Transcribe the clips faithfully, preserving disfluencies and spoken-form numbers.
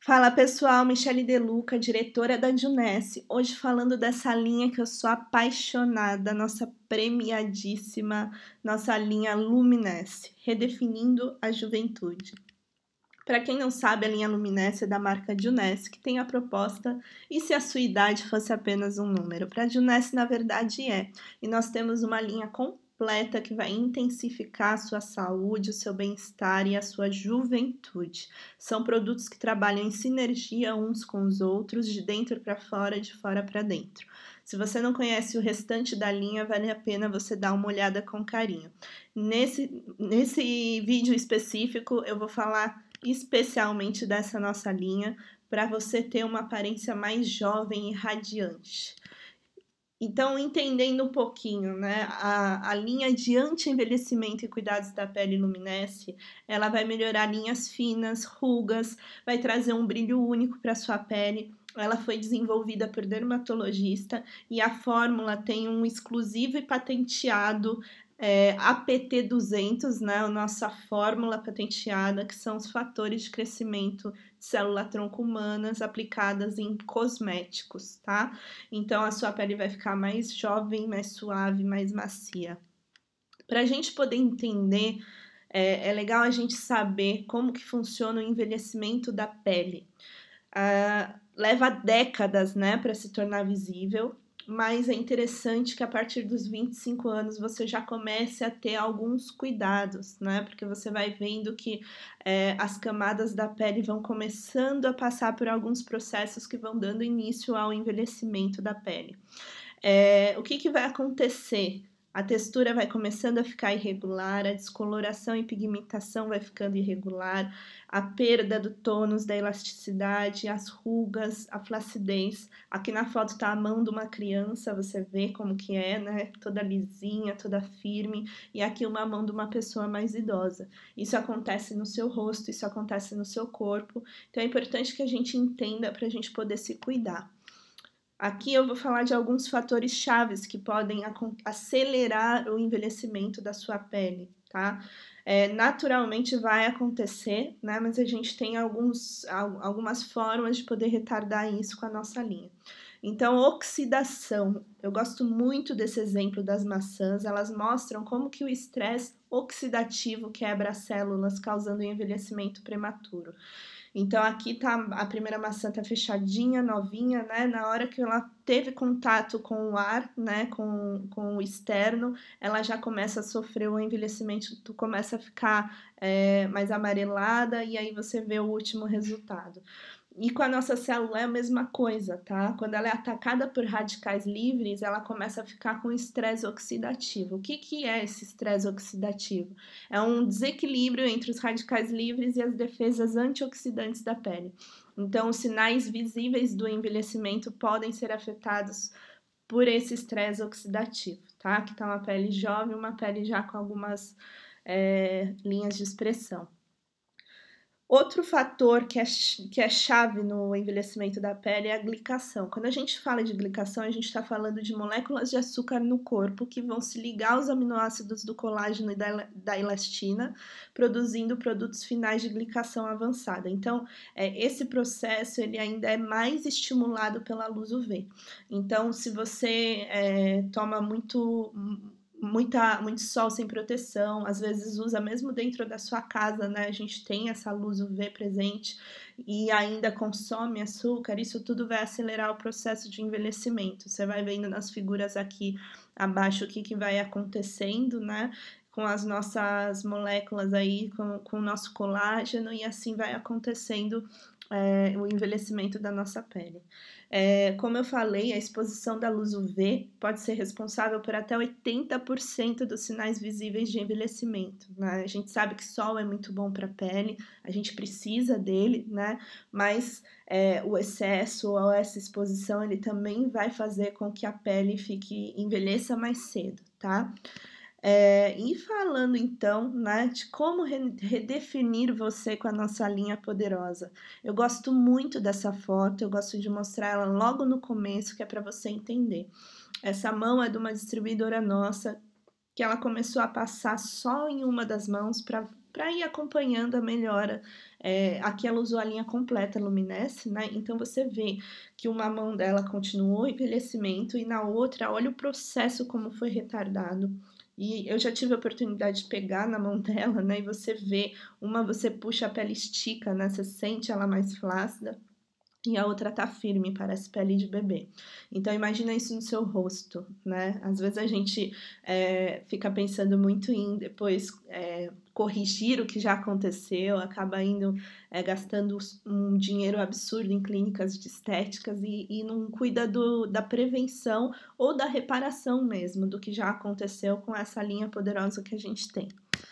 Fala pessoal, Michele De Luca, diretora da Junesse, hoje falando dessa linha que eu sou apaixonada, nossa premiadíssima, nossa linha Luminesce, redefinindo a juventude. Para quem não sabe, a linha Luminesce é da marca Junesse, que tem a proposta "e se a sua idade fosse apenas um número?". Para a Junesse, na verdade, é. E nós temos uma linha completa que vai intensificar a sua saúde, o seu bem-estar e a sua juventude. São produtos que trabalham em sinergia uns com os outros, de dentro para fora, de fora para dentro. Se você não conhece o restante da linha, vale a pena você dar uma olhada com carinho. Nesse, nesse vídeo específico, eu vou falar especialmente dessa nossa linha, para você ter uma aparência mais jovem e radiante. Então, entendendo um pouquinho, né, a, a linha de anti-envelhecimento e cuidados da pele Luminesce, ela vai melhorar linhas finas, rugas, vai trazer um brilho único para sua pele. Ela foi desenvolvida por dermatologista e a fórmula tem um exclusivo e patenteado é, A P T duzentos, né, a nossa fórmula patenteada, que são os fatores de crescimento de célula-tronco humanas aplicadas em cosméticos, tá? Então, a sua pele vai ficar mais jovem, mais suave, mais macia. Para a gente poder entender, é, é legal a gente saber como que funciona o envelhecimento da pele. Uh, leva décadas, né, para se tornar visível, mas é interessante que a partir dos vinte e cinco anos você já comece a ter alguns cuidados, né? Porque você vai vendo que é, as camadas da pele vão começando a passar por alguns processos que vão dando início ao envelhecimento da pele. É, o que, que vai acontecer? A textura vai começando a ficar irregular, a descoloração e pigmentação vai ficando irregular, a perda do tônus, da elasticidade, as rugas, a flacidez. Aqui na foto está a mão de uma criança, você vê como que é, né? Toda lisinha, toda firme. E aqui uma mão de uma pessoa mais idosa. Isso acontece no seu rosto, isso acontece no seu corpo. Então é importante que a gente entenda para a gente poder se cuidar. Aqui eu vou falar de alguns fatores chaves que podem acelerar o envelhecimento da sua pele, tá? É, naturalmente vai acontecer, né? Mas a gente tem alguns, algumas formas de poder retardar isso com a nossa linha. Então, oxidação. Eu gosto muito desse exemplo das maçãs, elas mostram como que o estresse oxidativo quebra as células, causando envelhecimento prematuro. Então, aqui tá, a primeira maçã tá fechadinha, novinha, né? Na hora que ela teve contato com o ar, né? Com, com o externo, ela já começa a sofrer o envelhecimento, tu começa a ficar é, mais amarelada e aí você vê o último resultado. E com a nossa célula é a mesma coisa, tá? Quando ela é atacada por radicais livres, ela começa a ficar com estresse oxidativo. O que, que é esse estresse oxidativo? É um desequilíbrio entre os radicais livres e as defesas antioxidantes da pele. Então, os sinais visíveis do envelhecimento podem ser afetados por esse estresse oxidativo, tá? Aqui tá uma pele jovem, uma pele já com algumas é, linhas de expressão. Outro fator que é, que é chave no envelhecimento da pele é a glicação. Quando a gente fala de glicação, a gente está falando de moléculas de açúcar no corpo que vão se ligar aos aminoácidos do colágeno e da, da elastina, produzindo produtos finais de glicação avançada. Então, é, esse processo ele ainda é mais estimulado pela luz U V. Então, se você é, toma muito... Muita, muito sol sem proteção, às vezes usa mesmo dentro da sua casa, né? A gente tem essa luz U V presente e ainda consome açúcar, isso tudo vai acelerar o processo de envelhecimento. Você vai vendo nas figuras aqui abaixo o que, que vai acontecendo, né? Com as nossas moléculas aí, com, com o nosso colágeno, e assim vai acontecendo é, o envelhecimento da nossa pele. É, como eu falei, a exposição da luz U V pode ser responsável por até oitenta por cento dos sinais visíveis de envelhecimento, né? A gente sabe que sol é muito bom para a pele, a gente precisa dele, né? Mas é, o excesso ou essa exposição, ele também vai fazer com que a pele fique envelheça mais cedo, tá? É, e falando então, né, de como re redefinir você com a nossa linha poderosa. Eu gosto muito dessa foto, eu gosto de mostrar ela logo no começo, que é para você entender. Essa mão é de uma distribuidora nossa, que ela começou a passar só em uma das mãos para ir acompanhando a melhora É, aqui ela usou a linha completa Luminesce, né? Então você vê que uma mão dela continuou o envelhecimento e na outra, olha o processo como foi retardado. E eu já tive a oportunidade de pegar na mão dela, né? E você vê, uma você puxa a pele estica, né? Você sente ela mais flácida. E a outra tá firme, parece pele de bebê. Então imagina isso no seu rosto, né? Às vezes a gente é, fica pensando muito em depois é, corrigir o que já aconteceu, acaba indo é, gastando um dinheiro absurdo em clínicas de estéticas e, e não cuida do, da prevenção ou da reparação mesmo do que já aconteceu com essa linha poderosa que a gente tem.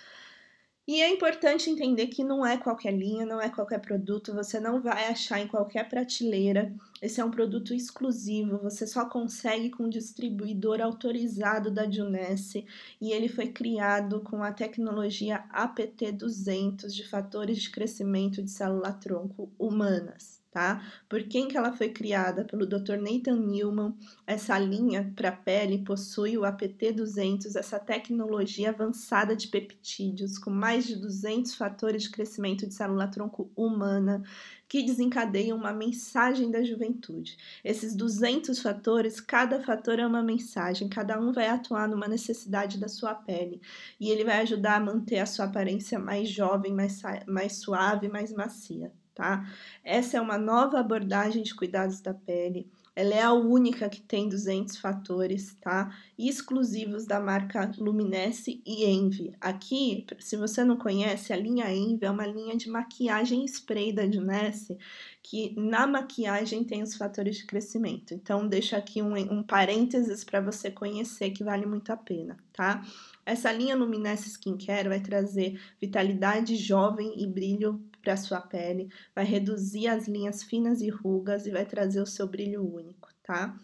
E é importante entender que não é qualquer linha, não é qualquer produto, você não vai achar em qualquer prateleira. Esse é um produto exclusivo, você só consegue com um distribuidor autorizado da Junesse e ele foi criado com a tecnologia A P T duzentos de fatores de crescimento de célula-tronco humanas. Tá? Por quem que ela foi criada? Pelo doutor Nathan Newman. Essa linha para pele possui o A P T duzentos, essa tecnologia avançada de peptídeos com mais de duzentos fatores de crescimento de célula-tronco humana que desencadeiam uma mensagem da juventude. Esses duzentos fatores, cada fator é uma mensagem, cada um vai atuar numa necessidade da sua pele e ele vai ajudar a manter a sua aparência mais jovem, mais, mais suave, mais macia. Tá? Essa é uma nova abordagem de cuidados da pele. Ela é a única que tem duzentos fatores, tá? Exclusivos da marca Luminesce e Envy. Aqui, se você não conhece, a linha Envy é uma linha de maquiagem spray da Junesse, que na maquiagem tem os fatores de crescimento. Então, deixo aqui um, um parênteses para você conhecer, que vale muito a pena, tá? Essa linha Luminesce Skincare vai trazer vitalidade jovem e brilho para sua pele, vai reduzir as linhas finas e rugas e vai trazer o seu brilho único, tá?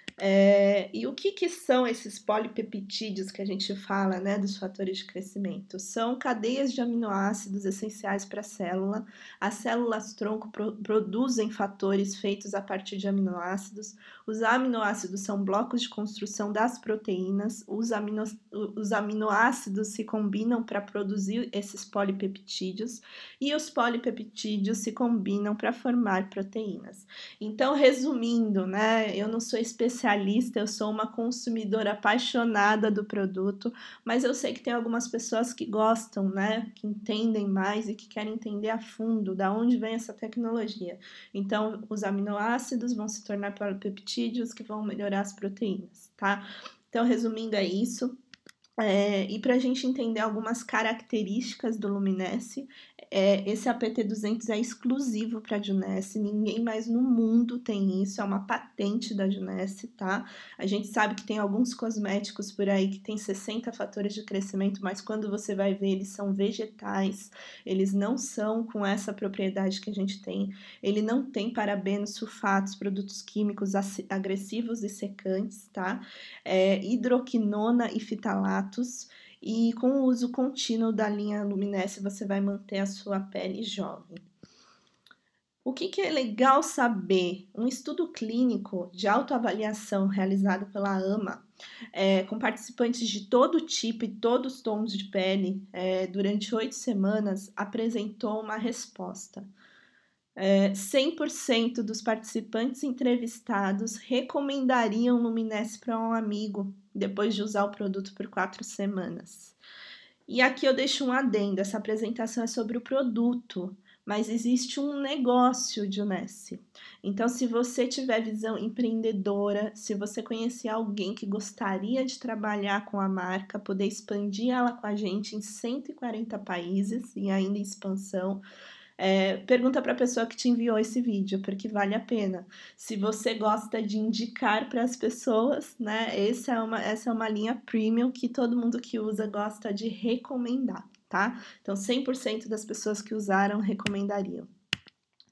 É, e o que, que são esses polipeptídeos que a gente fala, né, dos fatores de crescimento? São cadeias de aminoácidos essenciais para a célula. As células-tronco pro, produzem fatores feitos a partir de aminoácidos. Os aminoácidos são blocos de construção das proteínas. Os, amino, os aminoácidos se combinam para produzir esses polipeptídeos e os polipeptídeos se combinam para formar proteínas. Então, resumindo, né, eu não sou especialista, eu sou uma consumidora apaixonada do produto, mas eu sei que tem algumas pessoas que gostam, né, que entendem mais e que querem entender a fundo da onde vem essa tecnologia. Então, os aminoácidos vão se tornar polipeptídeos que vão melhorar as proteínas, tá? Então, resumindo, é isso. É, e para a gente entender algumas características do Luminesce, é, esse A P T duzentos é exclusivo para a Junesse, ninguém mais no mundo tem isso, é uma patente da Junesse, tá? A gente sabe que tem alguns cosméticos por aí que tem sessenta fatores de crescimento, mas quando você vai ver, eles são vegetais, eles não são com essa propriedade que a gente tem, ele não tem parabenos, sulfatos, produtos químicos agressivos e secantes, tá? É, hidroquinona e fitalatos. E com o uso contínuo da linha Luminesce, você vai manter a sua pele jovem. O que, que é legal saber? Um estudo clínico de autoavaliação realizado pela AMA, é, com participantes de todo tipo e todos os tons de pele, é, durante oito semanas, apresentou uma resposta. É, cem por cento dos participantes entrevistados recomendariam Luminesce para um amigo depois de usar o produto por quatro semanas. E aqui eu deixo um adendo, essa apresentação é sobre o produto, mas existe um negócio de Junesse. Então, se você tiver visão empreendedora, se você conhecer alguém que gostaria de trabalhar com a marca, poder expandir ela com a gente em cento e quarenta países e ainda em expansão, É, pergunta para a pessoa que te enviou esse vídeo, porque vale a pena. Se você gosta de indicar para as pessoas, né? Essa é, uma, essa é uma linha premium que todo mundo que usa gosta de recomendar, tá? Então, cem por cento das pessoas que usaram recomendariam.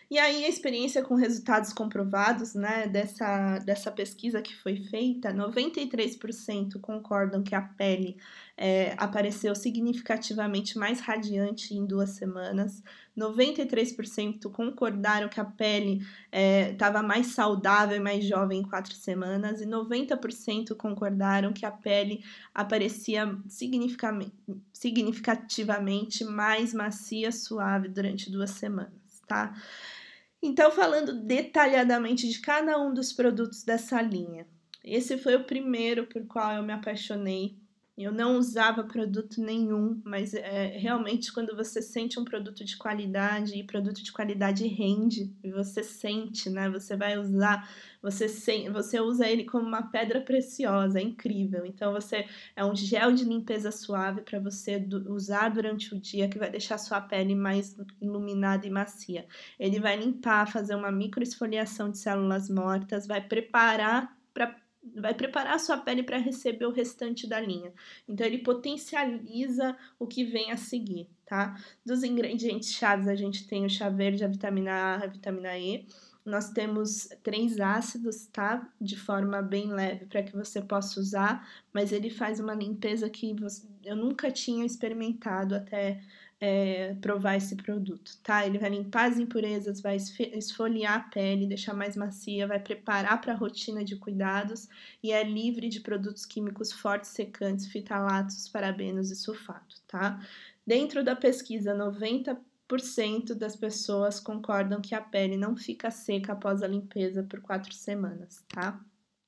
E aí a experiência com resultados comprovados, né, dessa dessa pesquisa que foi feita, noventa e três por cento concordam que a pele, eh, apareceu significativamente mais radiante em duas semanas, noventa e três por cento concordaram que a pele, eh, estava mais saudável e mais jovem em quatro semanas, e noventa por cento concordaram que a pele aparecia significamen significativamente mais macia, suave durante duas semanas, tá. Então, falando detalhadamente de cada um dos produtos dessa linha. Esse foi o primeiro por qual eu me apaixonei. Eu não usava produto nenhum, mas, eh, realmente quando você sente um produto de qualidade, e produto de qualidade rende, e você sente, né, você vai usar, você sen você usa ele como uma pedra preciosa, é incrível. Então você é um gel de limpeza suave para você du usar durante o dia, que vai deixar a sua pele mais iluminada e macia. Ele vai limpar, fazer uma microesfoliação de células mortas, vai preparar pra vai preparar a sua pele para receber o restante da linha. Então ele potencializa o que vem a seguir, tá. Dos ingredientes chaves, a gente tem o chá verde, a vitamina A, a vitamina E. Nós temos três ácidos, tá, de forma bem leve para que você possa usar, mas ele faz uma limpeza que você eu nunca tinha experimentado até, eh, provar esse produto, tá. Ele vai limpar as impurezas, vai esfe esfoliar a pele, deixar mais macia, vai preparar para a rotina de cuidados e é livre de produtos químicos fortes, secantes, fitalatos, parabenos e sulfato, tá. Dentro da pesquisa, noventa por cento das pessoas concordam que a pele não fica seca após a limpeza por quatro semanas, tá.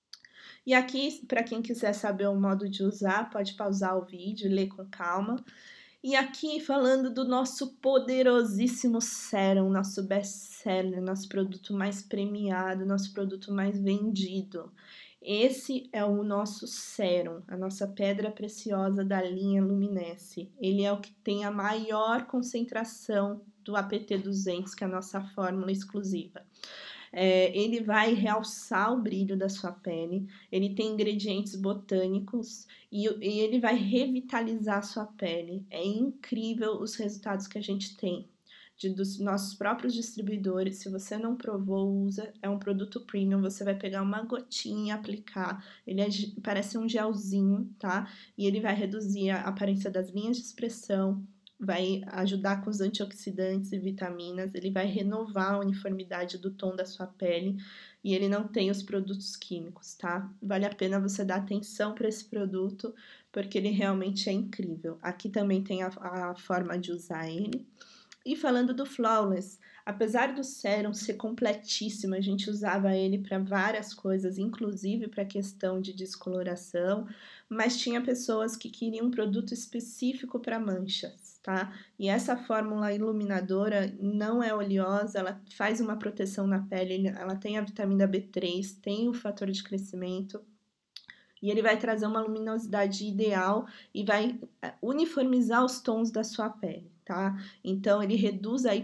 E aqui, para quem quiser saber o modo de usar, pode pausar o vídeo e ler com calma. E aqui falando do nosso poderosíssimo Sérum, nosso best-seller, nosso produto mais premiado, nosso produto mais vendido. Esse é o nosso Sérum, a nossa pedra preciosa da linha Luminesce. Ele é o que tem a maior concentração do A P T duzentos, que é a nossa fórmula exclusiva. É, ele vai realçar o brilho da sua pele, ele tem ingredientes botânicos e, e ele vai revitalizar a sua pele. É incrível os resultados que a gente tem de, dos nossos próprios distribuidores. Se você não provou, usa, é um produto premium, você vai pegar uma gotinha e aplicar, ele é, parece um gelzinho, tá? E ele vai reduzir a aparência das linhas de expressão, vai ajudar com os antioxidantes e vitaminas, ele vai renovar a uniformidade do tom da sua pele e ele não tem os produtos químicos, tá? Vale a pena você dar atenção para esse produto, porque ele realmente é incrível. Aqui também tem a, a forma de usar ele. E falando do Flawless, apesar do sérum ser completíssimo, a gente usava ele para várias coisas, inclusive para a questão de descoloração, mas tinha pessoas que queriam um produto específico para manchas, tá? E essa fórmula iluminadora não é oleosa, ela faz uma proteção na pele, ela tem a vitamina B três, tem o fator de crescimento, e ele vai trazer uma luminosidade ideal e vai uniformizar os tons da sua pele, tá? Então, ele reduz a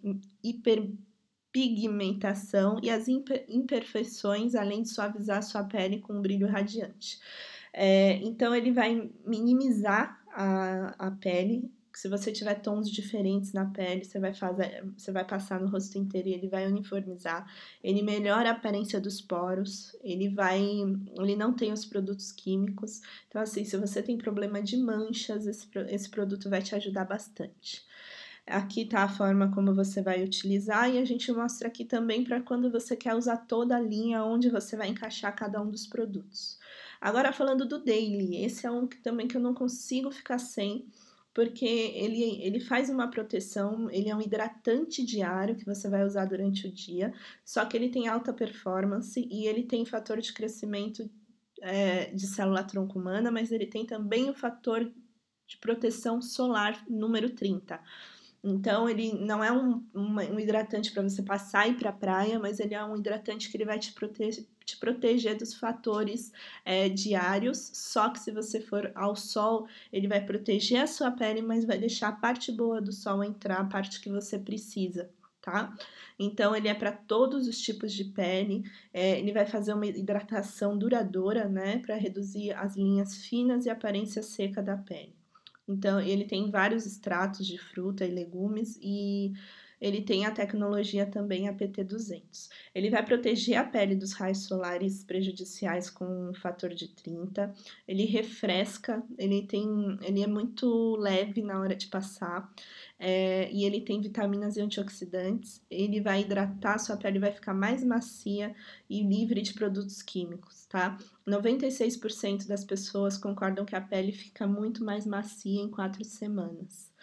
hiperpigmentação e as imperfeições, além de suavizar a sua pele com um brilho radiante. É, então, ele vai minimizar a, a pele. Se você tiver tons diferentes na pele, você vai, fazer, você vai passar no rosto inteiro e ele vai uniformizar. Ele melhora a aparência dos poros, ele vai, ele não tem os produtos químicos. Então, assim, se você tem problema de manchas, esse, esse produto vai te ajudar bastante. Aqui tá a forma como você vai utilizar e a gente mostra aqui também para quando você quer usar toda a linha, onde você vai encaixar cada um dos produtos. Agora, falando do Daily, esse é um que também que eu não consigo ficar sem, porque ele, ele faz uma proteção, ele é um hidratante diário que você vai usar durante o dia, só que ele tem alta performance e ele tem fator de crescimento é, de célula-tronco humana, mas ele tem também o fator de proteção solar número trinta. Então, ele não é um, um, um hidratante para você passar e ir para a praia, mas ele é um hidratante que ele vai te proteger, te proteger dos fatores é, diários, só que se você for ao sol, ele vai proteger a sua pele, mas vai deixar a parte boa do sol entrar, a parte que você precisa, tá? Então, ele é para todos os tipos de pele, é, ele vai fazer uma hidratação duradoura, né, para reduzir as linhas finas e a aparência seca da pele. Então, ele tem vários extratos de fruta e legumes e ele tem a tecnologia também A P T duzentos. Ele vai proteger a pele dos raios solares prejudiciais com um fator de trinta, ele refresca, ele, tem, ele é muito leve na hora de passar, é, e ele tem vitaminas e antioxidantes, ele vai hidratar, sua pele vai ficar mais macia e livre de produtos químicos, tá? noventa e seis por cento das pessoas concordam que a pele fica muito mais macia em quatro semanas.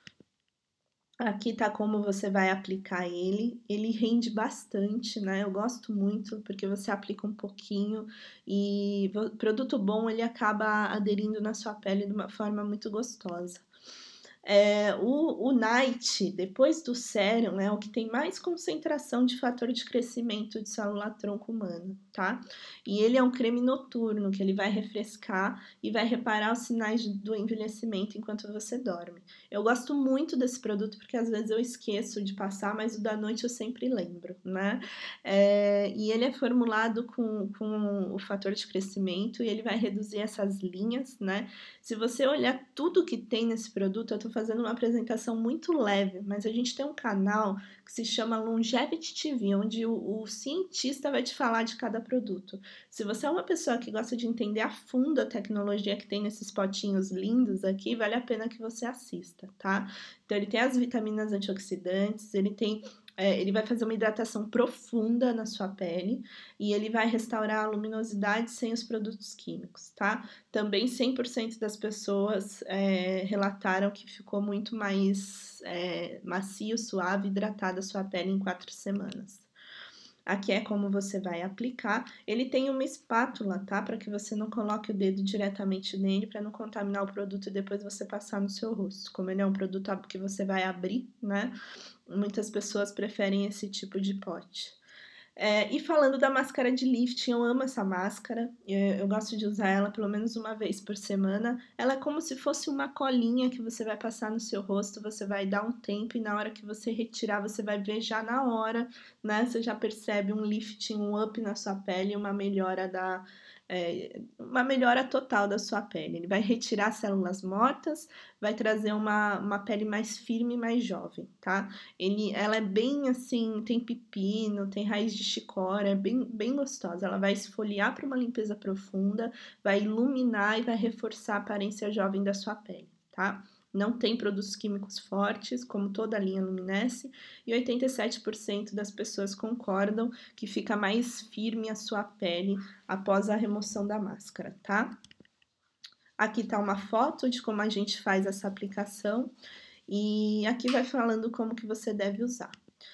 Aqui tá como você vai aplicar ele, ele rende bastante, né? Eu gosto muito porque você aplica um pouquinho e produto bom ele acaba aderindo na sua pele de uma forma muito gostosa. É, o, o Night, depois do Sérum, é o que tem mais concentração de fator de crescimento de célula-tronco humana, tá? E ele é um creme noturno, que ele vai refrescar e vai reparar os sinais do envelhecimento enquanto você dorme. Eu gosto muito desse produto porque às vezes eu esqueço de passar, mas o da noite eu sempre lembro, né? É, e ele é formulado com, com o fator de crescimento e ele vai reduzir essas linhas, né? Se você olhar tudo que tem nesse produto, eu tô fazendo uma apresentação muito leve, mas a gente tem um canal que se chama Longevity T V, onde o, o cientista vai te falar de cada produto. Se você é uma pessoa que gosta de entender a fundo a tecnologia que tem nesses potinhos lindos aqui, vale a pena que você assista, tá? Então, ele tem as vitaminas antioxidantes, ele tem... É, ele vai fazer uma hidratação profunda na sua pele e ele vai restaurar a luminosidade sem os produtos químicos, tá? Também cem por cento das pessoas é, relataram que ficou muito mais é, macio, suave, hidratada a sua pele em quatro semanas. Aqui é como você vai aplicar. Ele tem uma espátula, tá? Para que você não coloque o dedo diretamente nele, para não contaminar o produto e depois você passar no seu rosto. Como ele é um produto que você vai abrir, né? Muitas pessoas preferem esse tipo de pote. É, e falando da máscara de lifting, eu amo essa máscara, eu, eu gosto de usar ela pelo menos uma vez por semana. Ela é como se fosse uma colinha que você vai passar no seu rosto, você vai dar um tempo e na hora que você retirar, você vai ver já na hora, né? Você já percebe um lifting, um up na sua pele, uma melhora da... É, uma melhora total da sua pele. Ele vai retirar células mortas, vai trazer uma, uma pele mais firme e mais jovem, tá? Ele, ela é bem assim, tem pepino, tem raiz de chicória, é bem, bem gostosa. Ela vai esfoliar para uma limpeza profunda, vai iluminar e vai reforçar a aparência jovem da sua pele, tá? Não tem produtos químicos fortes, como toda a linha Luminesce, e oitenta e sete por cento das pessoas concordam que fica mais firme a sua pele após a remoção da máscara, tá? Aqui tá uma foto de como a gente faz essa aplicação, e aqui vai falando como que você deve usar.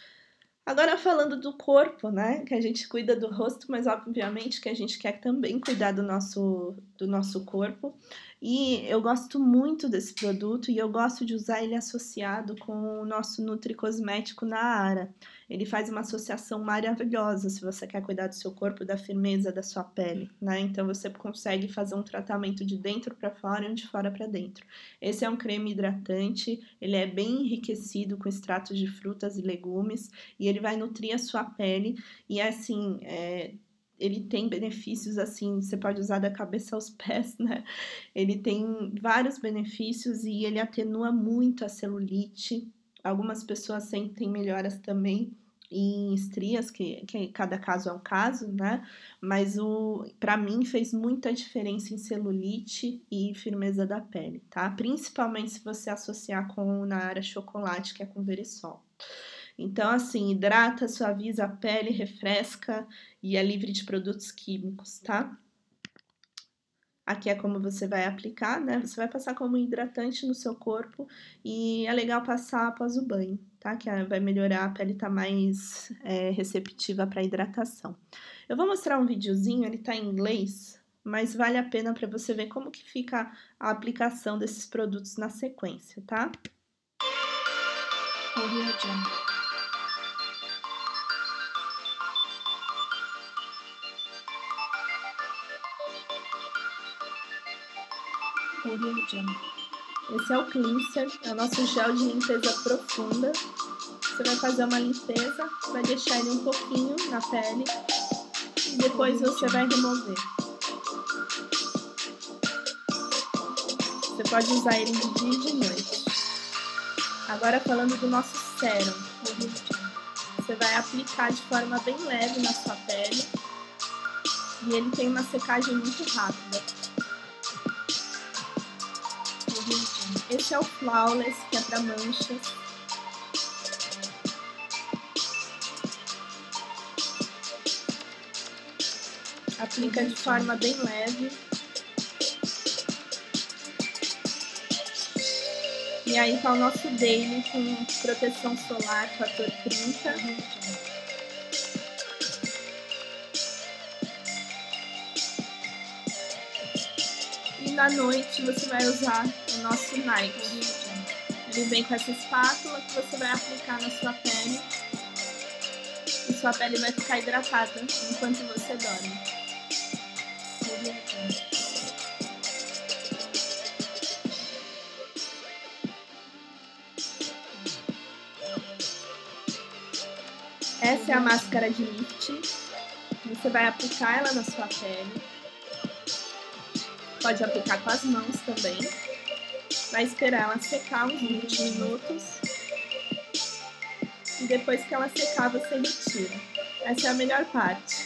Agora falando do corpo, né, que a gente cuida do rosto, mas obviamente que a gente quer também cuidar do nosso, do nosso corpo. E eu gosto muito desse produto e eu gosto de usar ele associado com o nosso Nutri Cosmético Naara. Ele faz uma associação maravilhosa se você quer cuidar do seu corpo, da firmeza da sua pele, né? Então você consegue fazer um tratamento de dentro para fora e de fora para dentro. Esse é um creme hidratante, ele é bem enriquecido com extratos de frutas e legumes e ele vai nutrir a sua pele e assim, é, ele tem benefícios assim, você pode usar da cabeça aos pés, né? Ele tem vários benefícios e ele atenua muito a celulite. Algumas pessoas sentem melhoras também em estrias, que, que cada caso é um caso, né? Mas o, para mim fez muita diferença em celulite e firmeza da pele, tá? Principalmente se você associar com Naara chocolate, que é com verisol. Então, assim, hidrata, suaviza a pele, refresca e é livre de produtos químicos, tá? Aqui é como você vai aplicar, né? Você vai passar como hidratante no seu corpo e é legal passar após o banho, tá? Que vai melhorar, a pele tá mais é, receptiva para hidratação. Eu vou mostrar um videozinho, ele tá em inglês, mas vale a pena para você ver como que fica a aplicação desses produtos na sequência, tá? Audio Jungle. Audio Jungle. Esse é o cleanser, é o nosso gel de limpeza profunda. Você vai fazer uma limpeza, vai deixar ele um pouquinho na pele e depois você vai remover. Você pode usar ele de dia e de noite. Agora falando do nosso sérum. vai aplicar de forma bem leve na sua pele. E ele tem uma secagem muito rápida. Esse é o Flawless, que é para manchas. Aplica de forma bem leve. E aí tá o nosso Daily com proteção solar fator trinta. E na noite você vai usar o nosso Night. Ele vem com essa espátula que você vai aplicar na sua pele. E sua pele vai ficar hidratada enquanto você dorme. Essa é a máscara de lift. Você vai aplicar ela na sua pele. Pode aplicar com as mãos também. Vai esperar ela secar uns vinte minutos. E depois que ela secar, você retira. Essa é a melhor parte.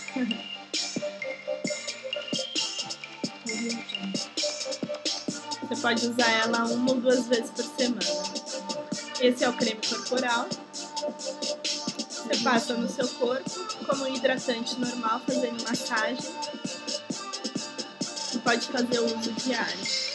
Você pode usar ela uma ou duas vezes por semana. Esse é o creme corporal. Você passa no seu corpo como um hidratante normal, fazendo massagem. E pode fazer o uso diário.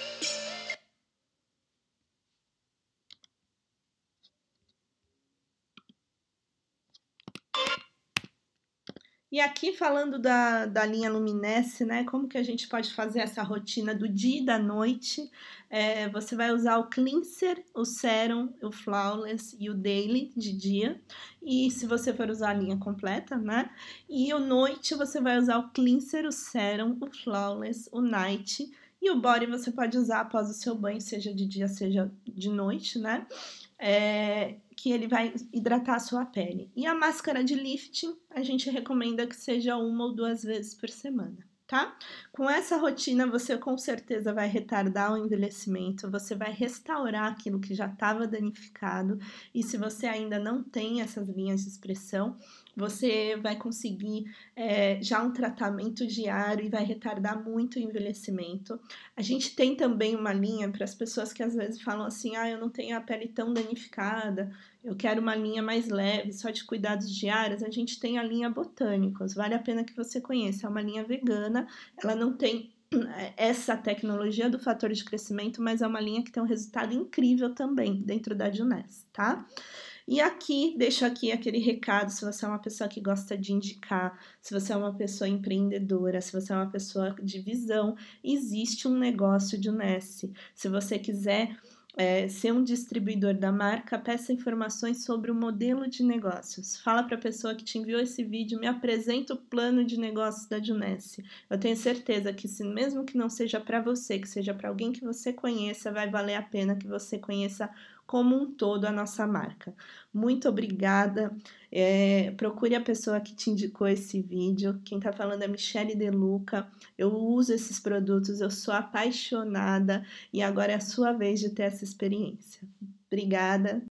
E aqui falando da, da linha Luminesse, né? Como que a gente pode fazer essa rotina do dia e da noite? É, você vai usar o Cleanser, o Serum, o Flawless e o Daily de dia. E se você for usar a linha completa, né? E à noite você vai usar o Cleanser, o Serum, o Flawless, o Night. E o Body você pode usar após o seu banho, seja de dia, seja de noite, né? É, que ele vai hidratar a sua pele. E a máscara de lifting, a gente recomenda que seja uma ou duas vezes por semana, tá? Com essa rotina, você com certeza vai retardar o envelhecimento, você vai restaurar aquilo que já estava danificado, e se você ainda não tem essas linhas de expressão, você vai conseguir é, já um tratamento diário e vai retardar muito o envelhecimento. A gente tem também uma linha para as pessoas que às vezes falam assim, ah, eu não tenho a pele tão danificada, eu quero uma linha mais leve, só de cuidados diários. A gente tem a linha Botânicos, vale a pena que você conheça, é uma linha vegana, ela não tem essa tecnologia do fator de crescimento, mas é uma linha que tem um resultado incrível também dentro da Junesse, tá? E aqui, deixo aqui aquele recado, se você é uma pessoa que gosta de indicar, se você é uma pessoa empreendedora, se você é uma pessoa de visão, existe um negócio de Junesse. Se você quiser é, ser um distribuidor da marca, peça informações sobre o modelo de negócios. Fala para a pessoa que te enviou esse vídeo, me apresenta o plano de negócios da Junesse. Eu tenho certeza que, se, mesmo que não seja para você, que seja para alguém que você conheça, vai valer a pena que você conheça como um todo a nossa marca. Muito obrigada. É, procure a pessoa que te indicou esse vídeo. Quem tá falando é Michele De Luca. Eu uso esses produtos, eu sou apaixonada e agora é a sua vez de ter essa experiência. Obrigada.